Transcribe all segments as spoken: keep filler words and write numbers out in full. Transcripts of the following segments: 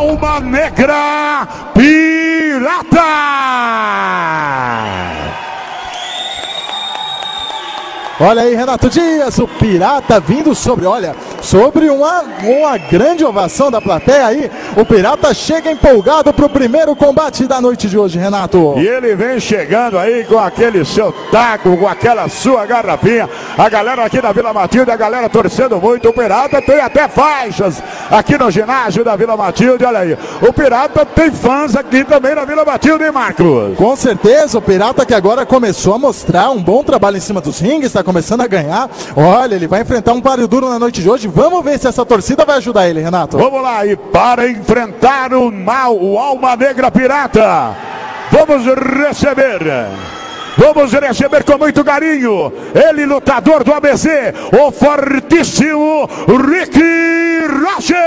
Alma Negra Pirata. Olha aí, Renato Dias, o Pirata vindo sobre, olha, sobre uma, uma grande ovação da plateia aí. O Pirata chega empolgado para o primeiro combate da noite de hoje, Renato. E ele vem chegando aí com aquele seu taco, com aquela sua garrafinha. A galera aqui da Vila Matilde, a galera torcendo muito. O Pirata tem até faixas aqui no ginásio da Vila Matilde, olha aí. O Pirata tem fãs aqui também na Vila Matilde, hein, Marcos? Com certeza, o Pirata que agora começou a mostrar um bom trabalho em cima dos rings, está começando a ganhar. Olha, ele vai enfrentar um páreo duro na noite de hoje. Vamos ver se essa torcida vai ajudar ele, Renato. Vamos lá, e para enfrentar o mal, o Alma Negra Pirata, vamos receber, vamos receber com muito carinho, ele, lutador do A B C, o fortíssimo Ricky Roger.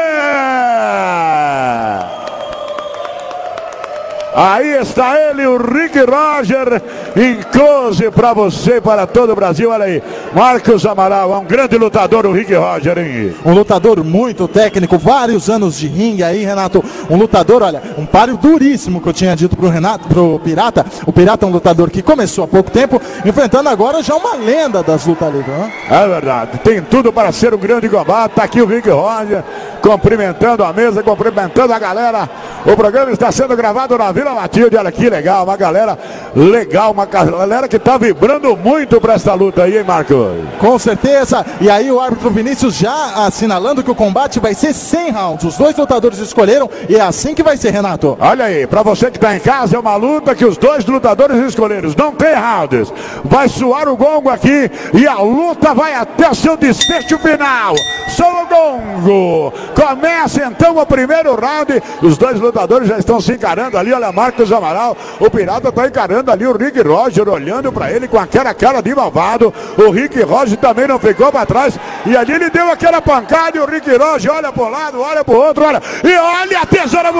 Aí está ele, o Ricky Roger, em close para você e para todo o Brasil. Olha aí, Marcos Amaral, é um grande lutador, o Ricky Roger, hein? Um lutador muito técnico, vários anos de ringue aí, Renato. Um lutador, olha, um páreo duríssimo que eu tinha dito pro Renato, pro Pirata. O Pirata é um lutador que começou há pouco tempo, enfrentando agora já uma lenda das lutas livres, né? É verdade, tem tudo para ser um grande combate. Tá aqui o Ricky Roger, cumprimentando a mesa, cumprimentando a galera. O programa está sendo gravado na Vila Matilde, olha que legal, uma galera legal, uma galera que tá vibrando muito para essa luta aí, hein, Marcos? Com certeza, e aí o árbitro Vinícius já assinalando que o combate vai ser cem rounds, os dois lutadores escolheram e é assim que vai ser, Renato. Olha aí, para você que tá em casa, é uma luta que os dois lutadores escolheram, não tem rounds, vai soar o gongo aqui e a luta vai até o seu desfecho final. Soa o gongo, começa então o primeiro round, os dois lutadores já estão se encarando ali, olha, Marcos Amaral, o Pirata tá encarando ali o Ricky Roger, olhando para ele com aquela cara de malvado. O Ricky Roger também não ficou para trás, e ali ele deu aquela pancada e o Ricky Roger olha para um lado, olha para o outro, olha, e olha a tesoura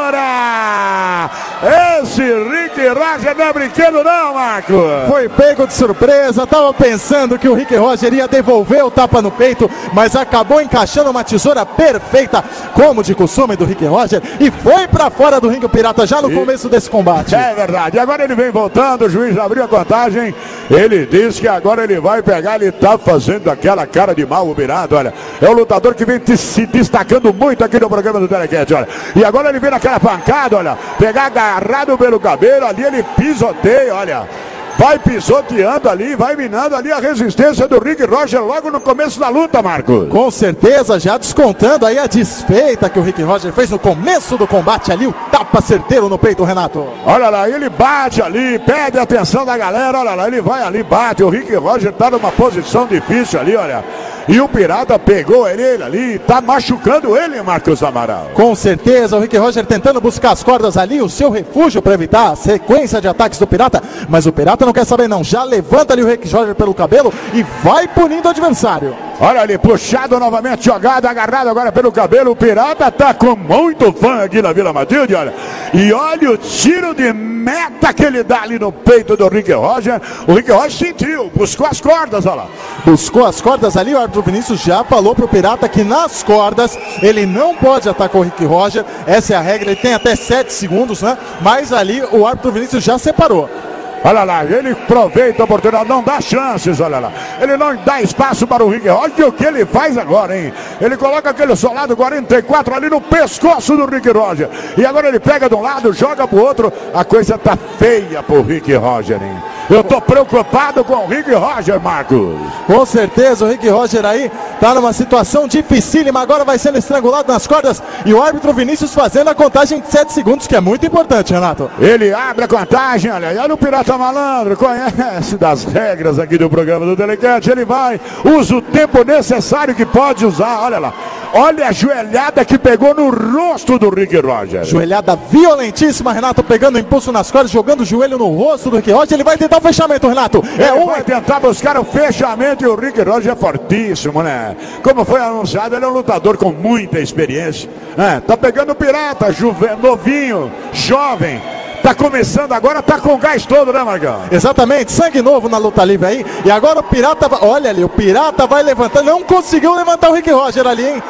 voadora. Esse Ricky Roger não é brinquedo não, Marco. Foi pego de surpresa, tava pensando que o Ricky Roger ia devolver o tapa no peito, mas acabou encaixando uma tesoura perfeita, como de costume do Ricky Roger, e foi para fora do ringue o Pirata já no e... começo desse combate. É verdade, agora ele vem voltando, o juiz abriu a contagem, ele disse que agora ele vai pegar, ele tá fazendo aquela cara de mal, o Pirata, olha, é o lutador que vem se destacando muito aqui no programa do Telecat, olha, e agora ele vem naquela pancada, olha, pegar agarrado pelo cabelo, ali ele pisoteia, olha, vai pisoteando ali, vai minando ali a resistência do Ricky Roger logo no começo da luta, Marcos. Com certeza, já descontando aí a desfeita que o Ricky Roger fez no começo do combate ali, o tapa certeiro no peito, Renato. Olha lá, ele bate ali, pede a atenção da galera, olha lá, ele vai ali, bate, o Ricky Roger tá numa posição difícil ali, olha. E o Pirata pegou ele ali, tá machucando ele, Marcos Amaral. Com certeza, o Ricky Roger tentando buscar as cordas ali, o seu refúgio para evitar a sequência de ataques do Pirata, mas o Pirata não quer saber não, já levanta ali o Ricky Roger pelo cabelo e vai punindo o adversário. Olha ali, puxado novamente, jogado, agarrado agora pelo cabelo, o Pirata tá com muito fã aqui na Vila Matilde, olha. E olha o tiro de meta que ele dá ali no peito do Ricky Roger. O Ricky Roger sentiu, buscou as cordas, olha lá. Buscou as cordas ali, o árbitro Vinícius já falou pro Pirata que nas cordas ele não pode atacar o Ricky Roger, essa é a regra, ele tem até sete segundos, né? Mas ali o árbitro Vinícius já separou. Olha lá, ele aproveita a oportunidade, não dá chances, olha lá. Ele não dá espaço para o Ricky Roger. Olha o que ele faz agora, hein? Ele coloca aquele solado quarenta e quatro ali no pescoço do Ricky Roger. E agora ele pega de um lado, joga pro outro. A coisa tá feia pro Ricky Roger, hein? Eu tô preocupado com o Ricky Roger, Marcos. Com certeza, o Ricky Roger aí tá numa situação dificílima, agora vai sendo estrangulado nas cordas e o árbitro Vinícius fazendo a contagem de sete segundos, que é muito importante, Renato. Ele abre a contagem, olha, olha o Pirata Malandro, conhece das regras aqui do programa do Telecat, ele vai, usa o tempo necessário que pode usar, olha lá. Olha a joelhada que pegou no rosto do Ricky Roger. Joelhada violentíssima, Renato, pegando impulso nas cordas, jogando o joelho no rosto do Ricky Roger. Ele vai tentar o fechamento, Renato. Ele é um... vai tentar buscar o fechamento e o Ricky Roger é fortíssimo, né? Como foi anunciado, ele é um lutador com muita experiência. É, tá pegando o Pirata, juve... novinho, jovem. Tá começando agora, tá com gás todo, né, Marcão? Exatamente, sangue novo na luta livre aí. E agora o Pirata, olha ali, o Pirata vai levantar, não conseguiu levantar o Ricky Roger ali, hein?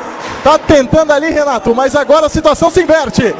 tá tentando ali, Renato, mas agora a situação se inverte.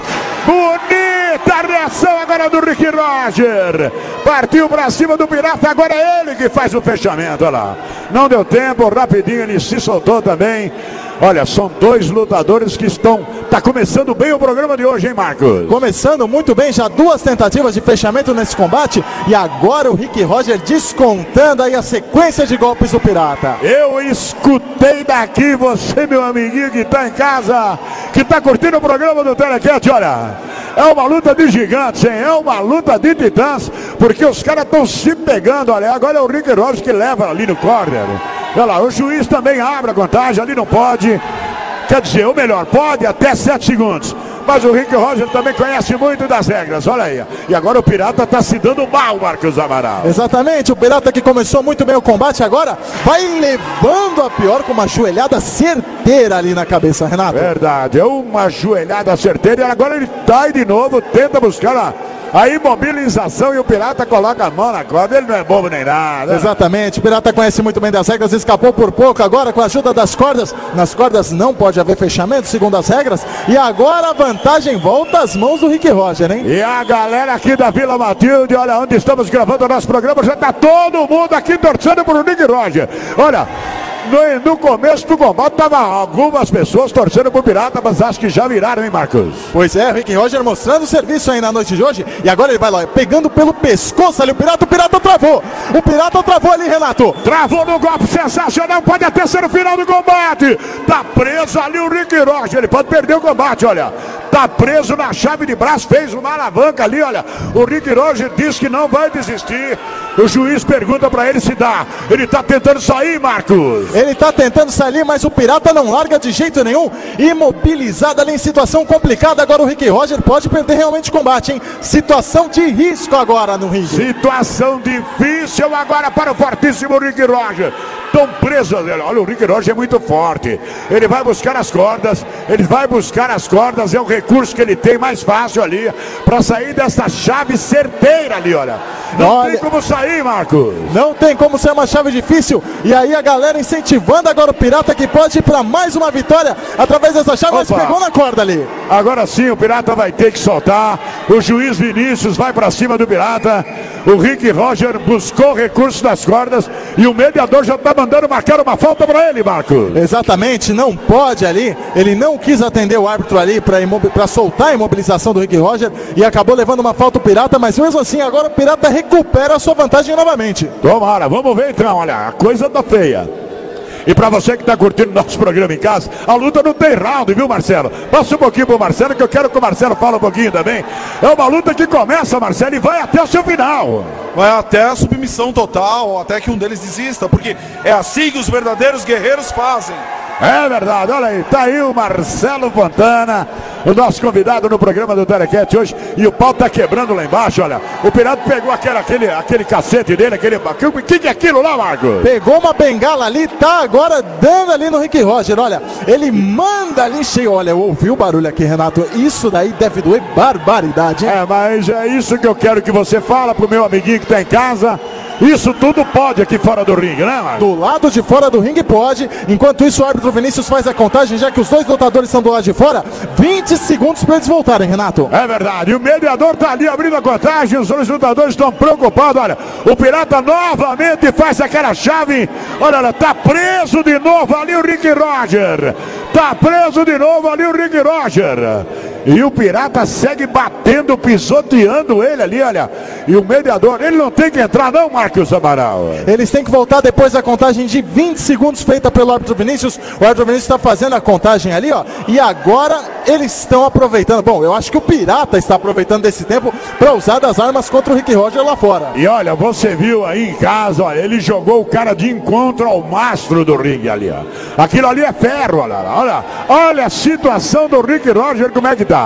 Bonita reação agora do Rick Roger. Partiu pra cima do Pirata, agora é ele que faz o fechamento, olha lá. Não deu tempo, rapidinho ele se soltou também. Olha, são dois lutadores que estão... Tá começando bem o programa de hoje, hein, Marcos? Começando muito bem, já duas tentativas de fechamento nesse combate. E agora o Rick Roger descontando aí a sequência de golpes do Pirata. Eu escutei daqui, você, meu amiguinho que tá em casa, que tá curtindo o programa do Telecat, olha... É uma luta de gigantes, hein? É uma luta de titãs, porque os caras estão se pegando, olha. Agora é o Rick Roger que leva ali no corner. Olha lá, o juiz também abre a contagem, ali não pode. Quer dizer, ou melhor, pode até sete segundos. Mas o Rick Roger também conhece muito das regras, olha aí. E agora o Pirata está se dando mal, Marcos Amaral. Exatamente, o Pirata que começou muito bem o combate, agora vai levando a pior com uma joelhada certeira ali na cabeça, Renato. Verdade, é uma joelhada certeira e agora ele tá de novo, tenta buscar a... a imobilização e o Pirata coloca a mão na corda, ele não é bobo nem nada. Exatamente, o Pirata conhece muito bem das regras, escapou por pouco agora com a ajuda das cordas. Nas cordas não pode haver fechamento, segundo as regras. E agora a vantagem volta às mãos do Rick Roger, hein? E a galera aqui da Vila Matilde, olha onde estamos gravando o nosso programa, já tá todo mundo aqui torcendo pro Rick Roger. Olha... No, no começo do combate, tava algumas pessoas torcendo pro Pirata, mas acho que já viraram, hein, Marcos? Pois é, Rick Roger mostrando o serviço aí na noite de hoje. E agora ele vai lá, pegando pelo pescoço ali o Pirata. O Pirata travou. O Pirata travou ali, Renato. Travou no golpe sensacional. Pode até ser o final do combate. Tá preso ali o Rick Roger. Ele pode perder o combate, olha. Tá preso na chave de braço. Fez uma alavanca ali, olha. O Rick Roger diz que não vai desistir. O juiz pergunta pra ele se dá. Ele tá tentando sair, Marcos. Ele tá tentando sair, mas o Pirata não larga de jeito nenhum. Imobilizado ali em situação complicada. Agora o Rick Roger pode perder realmente o combate, hein? Situação de risco agora no ringue. Situação difícil agora para o fortíssimo Rick Roger. Estão presos. Olha, o Rick Roger é muito forte. Ele vai buscar as cordas. Ele vai buscar as cordas. É o recurso que ele tem mais fácil ali para sair dessa chave certeira ali, olha. Não olha, tem como sair, Marcos. Não tem como ser uma chave difícil. E aí a galera incentivando agora o Pirata, que pode ir para mais uma vitória através dessa chave. Opa. Mas pegou na corda ali. Agora sim o Pirata vai ter que soltar. O juiz Vinícius vai para cima do Pirata. O Rick Roger buscou recurso das cordas e o mediador já está mandando marcar uma falta para ele, Marcos. Exatamente, não pode ali. Ele não quis atender o árbitro ali para soltar a imobilização do Rick Roger e acabou levando uma falta o Pirata, mas mesmo assim agora o Pirata recupera a sua vantagem novamente. Tomara, vamos ver então, olha, a coisa tá feia. E pra você que tá curtindo nosso programa em casa, a luta não tem round, viu, Marcelo? Passa um pouquinho pro Marcelo, que eu quero que o Marcelo fale um pouquinho também. É uma luta que começa, Marcelo, e vai até o seu final. Vai até a submissão total, até que um deles desista, porque é assim que os verdadeiros guerreiros fazem. É verdade, olha aí, tá aí o Marcelo Fontana, o nosso convidado no programa do Telecat hoje, e o pau tá quebrando lá embaixo, olha. O Pirata pegou aquele, aquele, aquele cacete dele, aquele... O que, que é aquilo lá, Marcos? Pegou uma bengala ali, tá agora dando ali no Rick Roger, olha. Ele manda ali cheio, olha, eu ouvi o barulho aqui, Renato. Isso daí deve doer barbaridade, hein? É, mas é isso que eu quero que você fala pro meu amiguinho que tá em casa. Isso tudo pode aqui fora do ringue, né, Marcos? Do lado de fora do ringue pode. Enquanto isso, o árbitro Vinícius faz a contagem, já que os dois lutadores estão do lado de fora. vinte segundos para eles voltarem, Renato. É verdade. E o mediador tá ali abrindo a contagem. Os dois lutadores estão preocupados. Olha, o Pirata novamente faz aquela chave. Olha, olha, tá preso de novo ali o Rick Roger. Tá preso de novo ali o Rick Roger. E o Pirata segue batendo, pisoteando ele ali, olha. E o mediador, ele não tem que entrar não, Marcos Amaral. Eles têm que voltar depois da contagem de vinte segundos feita pelo árbitro Vinícius. O árbitro Vinícius está fazendo a contagem ali, ó. E agora eles estão aproveitando. Bom, eu acho que o Pirata está aproveitando desse tempo para usar das armas contra o Rick Roger lá fora. E olha, você viu aí em casa, olha, ele jogou o cara de encontro ao mastro do ringue ali, ó. Aquilo ali é ferro, olha, olha. Olha a situação do Rick Roger, como é que tá.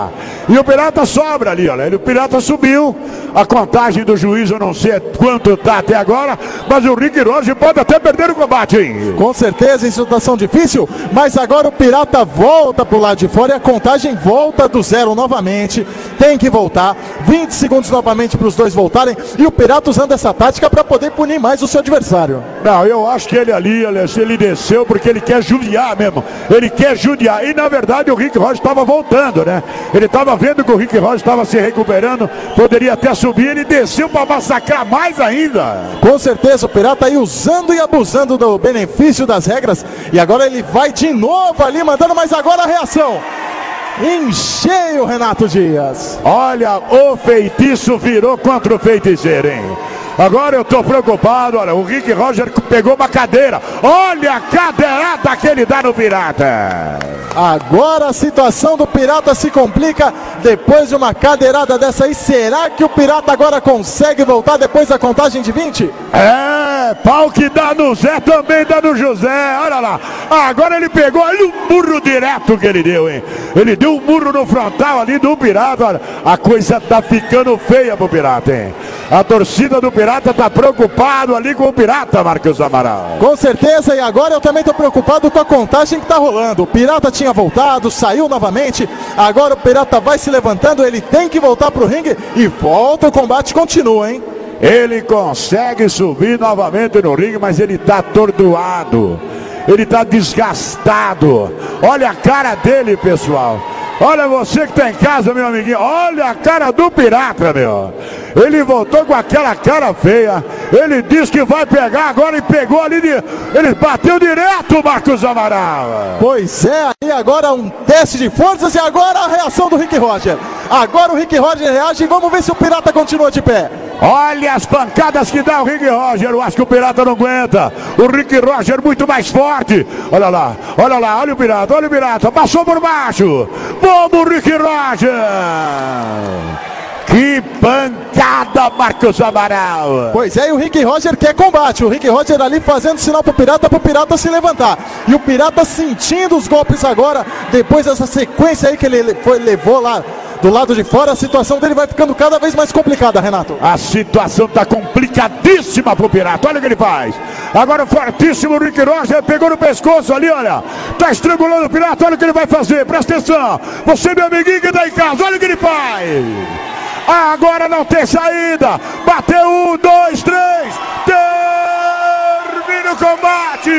E o Pirata sobra ali, olha. O Pirata subiu. A contagem do juiz eu não sei quanto tá até agora, mas o Rick Roger pode até perder o combate, hein? Com certeza, em situação difícil, mas agora o Pirata volta pro lado de fora e a contagem volta do zero novamente. Tem que voltar. vinte segundos novamente para os dois voltarem. E o Pirata usando essa tática para poder punir mais o seu adversário. Não, eu acho que ele ali, ele desceu porque ele quer judiar mesmo. Ele quer judiar. E na verdade o Rick Roger estava voltando, né? Ele estava vendo que o Rick Roger estava se recuperando. Poderia até subir. Ele desceu para massacrar mais ainda. Com certeza, o Pirata aí usando e abusando do benefício das regras. E agora ele vai de novo ali, mandando, mas agora a reação. Em cheio, Renato Dias. Olha, o feitiço virou contra o feiticeiro, hein? Agora eu tô preocupado, olha, o Rick Roger pegou uma cadeira. Olha a cadeirada que ele dá no Pirata. Agora a situação do Pirata se complica depois de uma cadeirada dessa aí. Será que o Pirata agora consegue voltar depois da contagem de vinte? É, pau que dá no Zé também dá no José, olha lá. Agora ele pegou, olha o murro direto que ele deu, hein? Ele deu um murro no frontal ali do Pirata, olha. A coisa tá ficando feia pro Pirata, hein? A torcida do Pirata tá preocupado ali com o Pirata, Marcos Amaral. Com certeza, e agora eu também tô preocupado com a contagem que tá rolando. O Pirata tinha voltado, saiu novamente. Agora o Pirata vai se levantando, ele tem que voltar pro ringue e volta, o combate continua, hein? Ele consegue subir novamente no ringue, mas ele tá atordoado. Ele tá desgastado. Olha a cara dele, pessoal. Olha você que tá em casa, meu amiguinho. Olha a cara do Pirata, meu. Ele voltou com aquela cara feia. Ele disse que vai pegar agora e pegou ali. De... Ele bateu direto, Marcos Amaral. Pois é, aí agora um teste de forças e agora a reação do Rick Roger. Agora o Rick Roger reage e vamos ver se o Pirata continua de pé. Olha as pancadas que dá o Rick Roger. Eu acho que o Pirata não aguenta. O Rick Roger muito mais forte. Olha lá, olha lá, olha o Pirata, olha o Pirata. Passou por baixo. Vamos, Rick Roger. Que pancada, Marcos Amaral. Pois é, e o Rick Roger quer combate. O Rick Roger ali fazendo sinal pro Pirata, pro Pirata se levantar. E o Pirata sentindo os golpes agora, depois dessa sequência aí que ele foi, levou lá do lado de fora, a situação dele vai ficando cada vez mais complicada, Renato. A situação tá complicadíssima pro Pirata, olha o que ele faz. Agora o fortíssimo Rick Roger pegou no pescoço ali, olha. Tá estrangulando o Pirata, olha o que ele vai fazer, presta atenção. Você, meu amiguinho que tá em casa, olha o que ele faz. Agora não tem saída. Bateu um, dois, três. Termina o combate.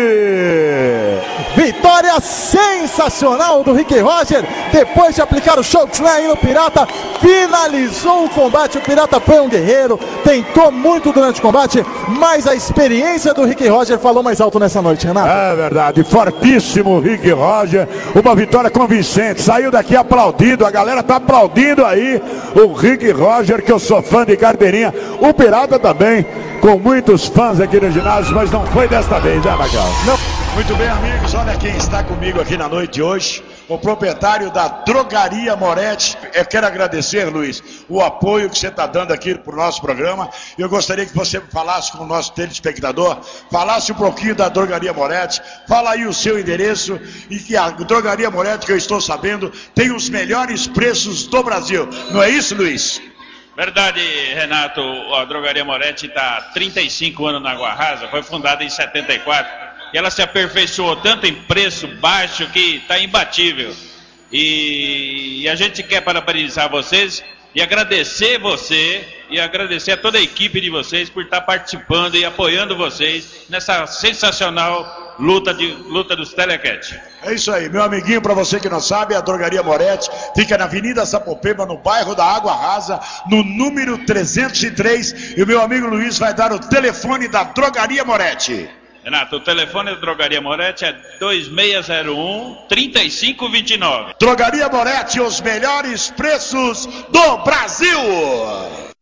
Vitória sensacional do Rick Roger. Depois de aplicar o chokeslam no Pirata, finalizou o combate. O Pirata foi um guerreiro, tentou muito durante o combate, mas a experiência do Rick Roger falou mais alto nessa noite, Renato. É verdade, fortíssimo Rick Roger. Uma vitória convincente. Saiu daqui aplaudido, a galera tá aplaudindo aí o Rick Roger, que eu sou fã de carteirinha. O Pirata também, com muitos fãs aqui no ginásio, mas não foi desta vez, né, Magal? Não. Muito bem, amigos, olha quem está comigo aqui na noite de hoje, o proprietário da Drogaria Moretti. Eu quero agradecer, Luiz, o apoio que você está dando aqui para o nosso programa. Eu gostaria que você falasse com o nosso telespectador, falasse um pouquinho da Drogaria Moretti, fala aí o seu endereço, e que a Drogaria Moretti, que eu estou sabendo, tem os melhores preços do Brasil. Não é isso, Luiz? Verdade, Renato. A Drogaria Moretti está há trinta e cinco anos na Água Rasa, foi fundada em setenta e quatro. E ela se aperfeiçoou tanto em preço baixo que está imbatível. E, e a gente quer parabenizar vocês e agradecer você e agradecer a toda a equipe de vocês por estar participando e apoiando vocês nessa sensacional luta, de, luta dos Telecat. É isso aí, meu amiguinho, para você que não sabe, a Drogaria Moretti fica na Avenida Sapopemba, no bairro da Água Rasa, no número trezentos e três. E o meu amigo Luiz vai dar o telefone da Drogaria Moretti. Renato, o telefone da Drogaria Moretti é dois seis zero um, três cinco dois nove. Drogaria Moretti, os melhores preços do Brasil!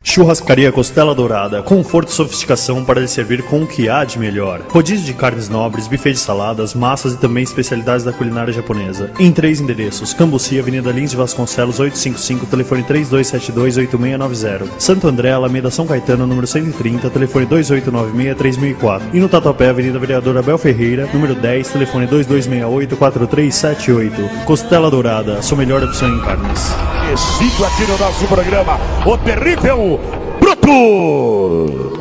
Churrascaria Costela Dourada, conforto e sofisticação para lhe servir com o que há de melhor. Rodízio de carnes nobres, buffet de saladas, massas e também especialidades da culinária japonesa. Em três endereços: Cambuci, Avenida Lins de Vasconcelos oitocentos e cinquenta e cinco, telefone três dois sete dois, oito seis nove zero. Santo André, Alameda São Caetano, número cento e trinta, telefone dois oito nove seis, três mil e quatro. E no Tatuapé, Avenida Vereador Abel Ferreira, número dez, telefone dois dois seis oito, quatro três sete oito. Costela Dourada, sua melhor opção em carnes. E sigo aqui no nosso programa, o terrível Bruto.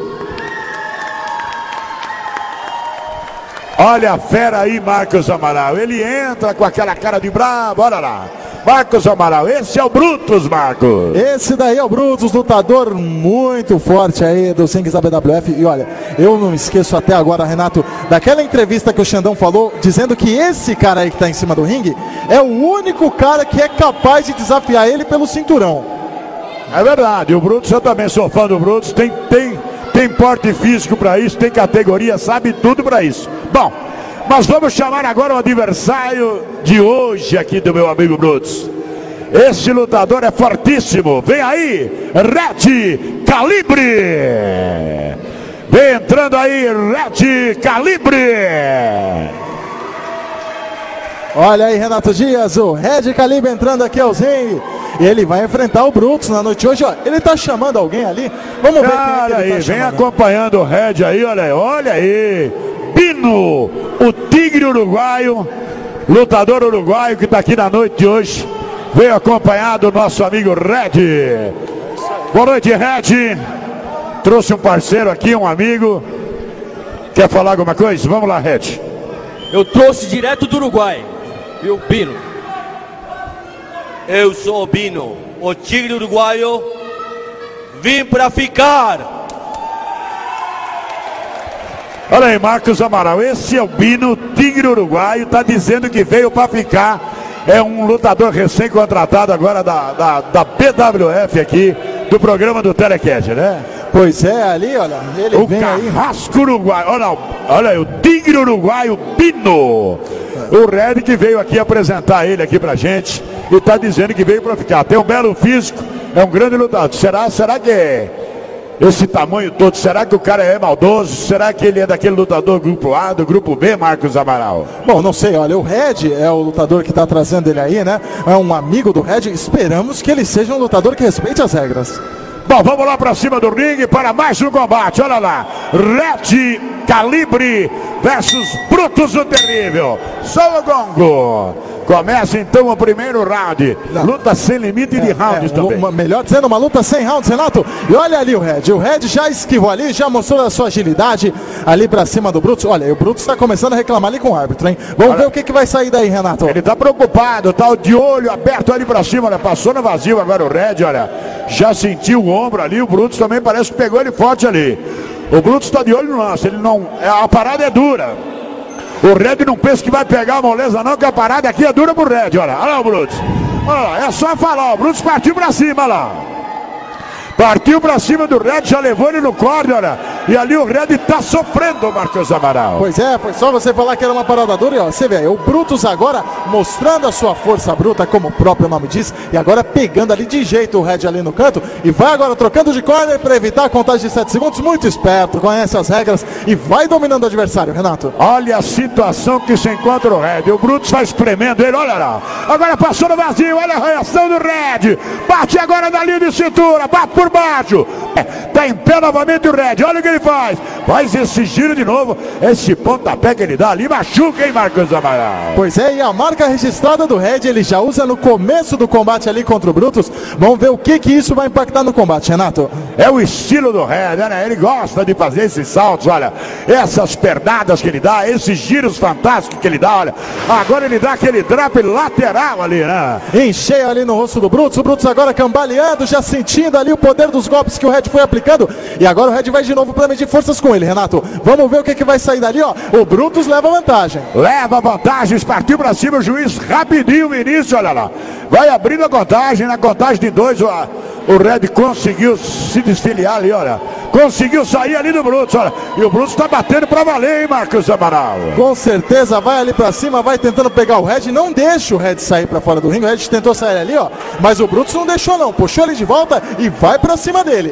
Olha a fera aí, Marcos Amaral. Ele entra com aquela cara de brabo, olha lá. Marcos Amaral, esse é o Brutus, Marcos. Esse daí é o Brutus, lutador muito forte aí do Sings da B W F. E olha, eu não esqueço até agora, Renato, daquela entrevista que o Xandão falou, dizendo que esse cara aí que tá em cima do ringue é o único cara que é capaz de desafiar ele pelo cinturão. É verdade, o Brutus, eu também sou fã do Brutus, tem, tem, tem porte físico para isso, tem categoria, sabe tudo para isso. Bom, mas vamos chamar agora o adversário de hoje aqui do meu amigo Brutus. Esse lutador é fortíssimo, vem aí, Red Calibre. Vem entrando aí, Red Calibre. Olha aí, Renato Dias, o Red Calibre entrando aqui aos ringue. E ele vai enfrentar o Brutus na noite de hoje, ó. Ele tá chamando alguém ali. Vamos ver quem é que ele aí, tá vem chamando. acompanhando o Red aí, olha aí, olha aí. Bino, o tigre uruguaio, lutador uruguaio que tá aqui na noite de hoje. Veio acompanhado o nosso amigo Red. Boa noite, Red. Trouxe um parceiro aqui, um amigo. Quer falar alguma coisa? Vamos lá, Red. Eu trouxe direto do Uruguai, viu, Bino? Eu sou o Bino, o tigre uruguaio, vim pra ficar. Olha aí, Marcos Amaral, esse é o Bino, tigre uruguaio, tá dizendo que veio pra ficar. É um lutador recém-contratado agora da, da, da B W F aqui, do programa do Telecast, né? Pois é, ali, olha, ele o vem carrasco aí. Uruguaio, olha, olha aí, o tigre uruguaio Bino. O Red que veio aqui apresentar ele aqui pra gente e tá dizendo que veio pra ficar. Tem um belo físico, é um grande lutador. Será, será que esse tamanho todo, será que o cara é maldoso? Será que ele é daquele lutador grupo A, do grupo B, Marcos Amaral? Bom, não sei, olha, o Red é o lutador que tá trazendo ele aí, né? É um amigo do Red, esperamos que ele seja um lutador que respeite as regras. Bom, vamos lá pra cima do ringue para mais um combate, olha lá. Red Calibre versus Brutus o Terrível. Só o gongo. Começa então o primeiro round. Não. Luta sem limite de é, rounds é, também. Uma, melhor dizendo, uma luta sem rounds, Renato. E olha ali o Red. O Red já esquivou ali, já mostrou a sua agilidade ali pra cima do Brutus. Olha, o Brutus tá começando a reclamar ali com o árbitro, hein? Vamos olha, ver o que, que vai sair daí, Renato. Ele tá preocupado, tá de olho aberto ali pra cima, olha. Passou no vazio agora o Red, olha. Já sentiu o ombro ali, o Brutus também parece que pegou ele forte ali. O Brutus tá de olho no lance, ele não. A parada é dura. O Red não pensa que vai pegar a moleza não, que a parada aqui é dura pro Red, olha. Olha lá o Brutus. Olha lá, é só falar, o Brutus partiu pra cima, olha lá. Partiu pra cima do Red, já levou ele no corte, olha. E ali o Red tá sofrendo, Marcos Amaral. Pois é, foi só você falar que era uma parada dura. E ó, você vê, o Brutus agora mostrando a sua força bruta, como o próprio nome diz. E agora pegando ali de jeito o Red ali no canto. E vai agora trocando de corner para evitar a contagem de sete segundos. Muito esperto, conhece as regras e vai dominando o adversário, Renato. Olha a situação que se encontra o Red. O Brutus vai espremendo ele, olha lá. Agora passou no vazio, olha a reação do Red. Bate agora na linha de cintura, bate por baixo. É, tá em pé novamente o Red, olha o que ele faz. Faz esse giro de novo. Esse pontapé que ele dá ali machuca, hein, Marcos Amaral? Pois é, e a marca registrada do Red ele já usa no começo do combate ali contra o Brutus. Vamos ver o que que isso vai impactar no combate, Renato. É o estilo do Red, né? Ele gosta de fazer esses saltos, olha. Essas pernadas que ele dá, esses giros fantásticos que ele dá, olha. Agora ele dá aquele drop lateral ali, né? Em cheio ali no rosto do Brutus. O Brutus agora cambaleando, já sentindo ali o poder dos golpes que o Red foi aplicando. E agora o Red vai de novo para medir forças com ele, Renato. Vamos ver o que, que vai sair dali, ó. O Brutus leva vantagem. Leva vantagens, partiu para cima o juiz rapidinho no início, olha lá. Vai abrindo a contagem, na contagem de dois, o, o Red conseguiu se desfiliar ali, olha. Conseguiu sair ali do Brutus, olha. E o Brutus tá batendo pra valer, hein, Marcos Amaral? Com certeza vai ali pra cima, vai tentando pegar o Red. Não deixa o Red sair pra fora do ringue. O Red tentou sair ali, ó. Mas o Brutus não deixou não, puxou ele de volta e vai pra cima dele.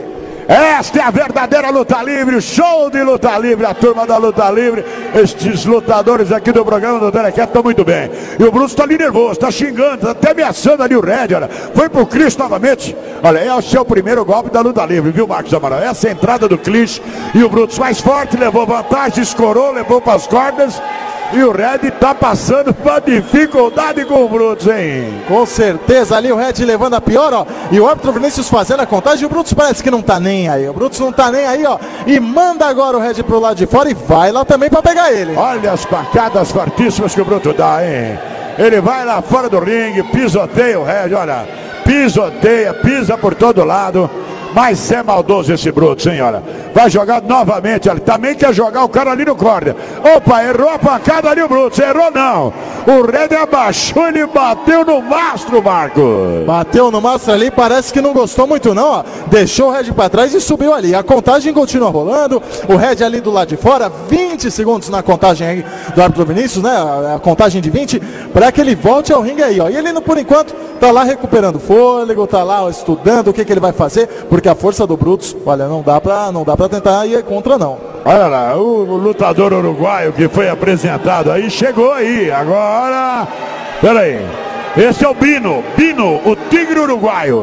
Esta é a verdadeira luta livre, o show de luta livre, a turma da luta livre. Estes lutadores aqui do programa do Telecast estão muito bem. E o Brutus está ali nervoso, está xingando, está até ameaçando ali o Red, olha. Foi pro Clinch novamente. Olha, esse é o primeiro golpe da luta livre, viu, Marcos Amaral? Essa é a entrada do Clinch. E o Brutus mais forte, levou vantagem, escorou, levou para as cordas. E o Red tá passando uma dificuldade com o Brutus, hein? Com certeza, ali o Red levando a pior, ó. E o árbitro Vinícius fazendo a contagem. E o Brutus parece que não tá nem aí. O Brutus não tá nem aí, ó. E manda agora o Red pro lado de fora e vai lá também pra pegar ele. Olha as pancadas fortíssimas que o Brutus dá, hein? Ele vai lá fora do ringue, pisoteia o Red, olha. Pisoteia, pisa por todo lado. Mas é maldoso esse Brutus, hein, olha. Vai jogar novamente, olha. Também quer jogar o cara ali no corda. Opa, errou a pancada ali o Brutus. Errou não. O Red abaixou, ele bateu no mastro, Marcos. Bateu no mastro ali, parece que não gostou muito não, ó. Deixou o Red para trás e subiu ali. A contagem continua rolando. O Red ali do lado de fora, vinte segundos na contagem aí do árbitro Vinícius, né? A contagem de vinte, para que ele volte ao ringue aí, ó. E ele, por enquanto, tá lá recuperando fôlego, tá lá ó, estudando o que, que ele vai fazer, porque a força do Brutus, olha, não dá pra, não dá pra tentar ir contra não. Olha lá, o, o lutador uruguaio que foi apresentado aí, chegou aí, agora, pera aí, esse é o Bino, Bino, o tigre uruguaio.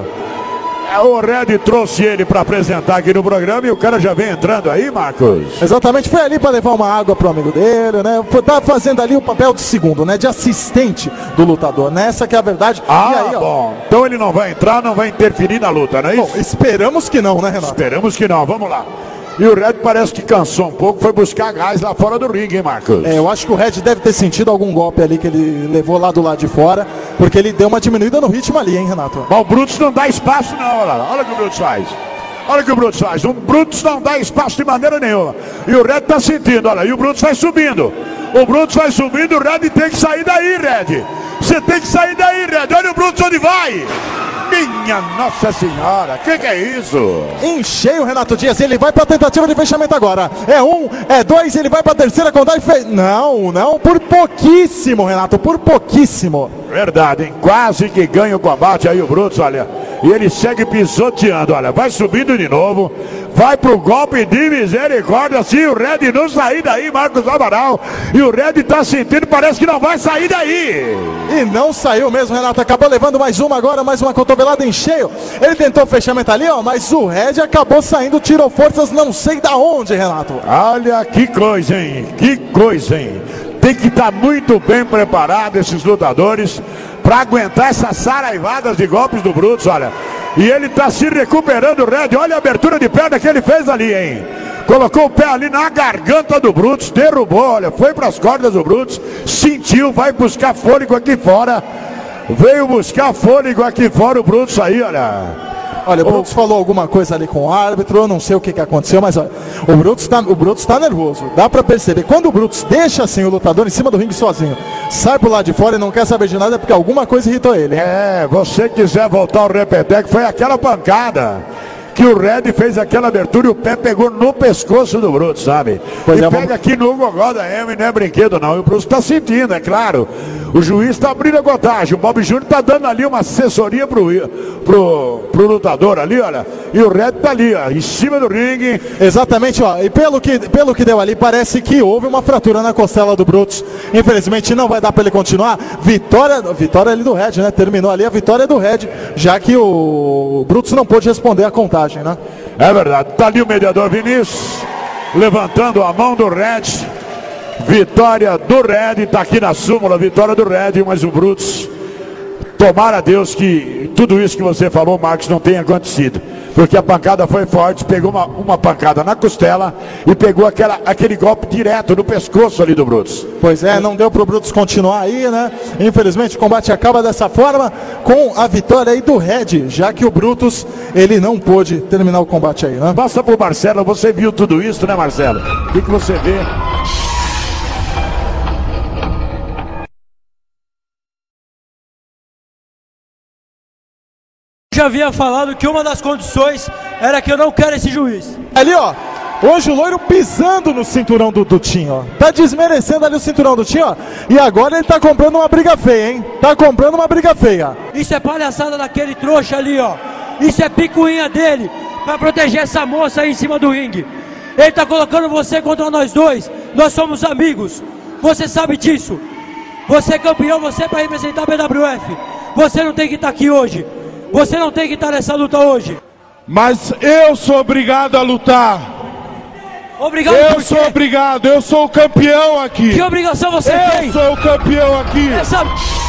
O Red trouxe ele para apresentar aqui no programa e o cara já vem entrando aí, Marcos. Exatamente, foi ali para levar uma água pro amigo dele, né? Tá fazendo ali o papel de segundo, né? De assistente do lutador, né? Essa que é a verdade. Ah, e aí, ó, bom. Então ele não vai entrar, não vai interferir na luta, não é isso? Bom, esperamos que não, né, Renato? Esperamos que não, vamos lá. E o Red parece que cansou um pouco, foi buscar gás lá fora do ringue, hein, Marcos? É, eu acho que o Red deve ter sentido algum golpe ali que ele levou lá do lado de fora, porque ele deu uma diminuída no ritmo ali, hein, Renato? Mas o Brutus não dá espaço não, olha lá, olha o que o Brutus faz. Olha o que o Brutus faz, o Brutus não dá espaço de maneira nenhuma. E o Red tá sentindo, olha, e o Brutus vai subindo. O Brutus vai subindo, o Red tem que sair daí, Red. Você tem que sair daí, Red, olha o Brutus onde vai. Minha Nossa Senhora, que que é isso? Em cheio, Renato Dias, ele vai para a tentativa de fechamento agora. É um, é dois, ele vai para a terceira contagem. Fe... Não, não, por pouquíssimo, Renato, por pouquíssimo. Verdade, hein? Quase que ganha o combate aí o Brutus, olha. E ele segue pisoteando, olha, vai subindo de novo. Vai pro golpe de misericórdia, se o Red não sair daí, Marcos Amaral. E o Red tá sentindo, parece que não vai sair daí. E não saiu mesmo, Renato, acabou levando mais uma agora, mais uma cotovelada em cheio. Ele tentou o fechamento ali, ó, mas o Red acabou saindo, tirou forças, não sei da onde, Renato. Olha que coisa, hein, que coisa, hein. Tem que estar muito bem preparado esses lutadores para aguentar essas saraivadas de golpes do Brutus, olha. E ele tá se recuperando, o Red, olha a abertura de perna que ele fez ali, hein. Colocou o pé ali na garganta do Brutus, derrubou, olha, foi para as cordas do Brutus, sentiu, vai buscar fôlego aqui fora. Veio buscar fôlego aqui fora o Brutus aí, olha. Olha, o Brutus oh. falou alguma coisa ali com o árbitro, eu não sei o que, que aconteceu, mas olha, o Brutus tá, o Brutus tá nervoso, dá pra perceber. Quando o Brutus deixa assim o lutador em cima do ringue sozinho, sai pro lado de fora e não quer saber de nada, é porque alguma coisa irritou ele, hein? É, você quiser voltar ao repeteco, foi aquela pancada que o Red fez aquela abertura e o pé pegou no pescoço do Brutus, sabe? Pois e é, pega vamos... aqui no gogó da M, não é brinquedo não, e o Brutus tá sentindo, é claro. O juiz tá abrindo a contagem, o Bob Júnior tá dando ali uma assessoria pro, pro, pro lutador ali, olha. E o Red tá ali, ó, em cima do ringue. Exatamente, ó, e pelo que, pelo que deu ali, parece que houve uma fratura na costela do Brutus. Infelizmente não vai dar pra ele continuar. Vitória, vitória ali do Red, né? Terminou ali a vitória do Red, já que o Brutus não pôde responder a contagem, né? É verdade, tá ali o mediador Vinícius, levantando a mão do Red. Vitória do Red, tá aqui na súmula, vitória do Red, mas o Brutus, tomara a Deus que tudo isso que você falou, Marcos, não tenha acontecido, porque a pancada foi forte, pegou uma, uma pancada na costela e pegou aquela, aquele golpe direto no pescoço ali do Brutus. Pois é, não deu pro Brutus continuar aí, né? Infelizmente o combate acaba dessa forma, com a vitória aí do Red, já que o Brutus, ele não pôde terminar o combate aí, né? Passa pro Marcelo, você viu tudo isso, né, Marcelo? O que, que você vê? Já havia falado que uma das condições era que eu não quero esse juiz. Ali, ó, hoje o loiro pisando no cinturão do Dutinho, ó. Tá desmerecendo ali o cinturão do Dutinho, ó. E agora ele tá comprando uma briga feia, hein? Tá comprando uma briga feia. Isso é palhaçada daquele trouxa ali, ó. Isso é picuinha dele. pra proteger essa moça aí em cima do ringue. Ele tá colocando você contra nós dois. Nós somos amigos. Você sabe disso. Você é campeão, você é pra representar a B W F. Você não tem que estar aqui hoje. Você não tem que estar nessa luta hoje. Mas eu sou obrigado a lutar. Obrigado Eu por sou quê? obrigado, eu sou o campeão aqui. Que obrigação você eu tem? Eu sou o campeão aqui. Essa...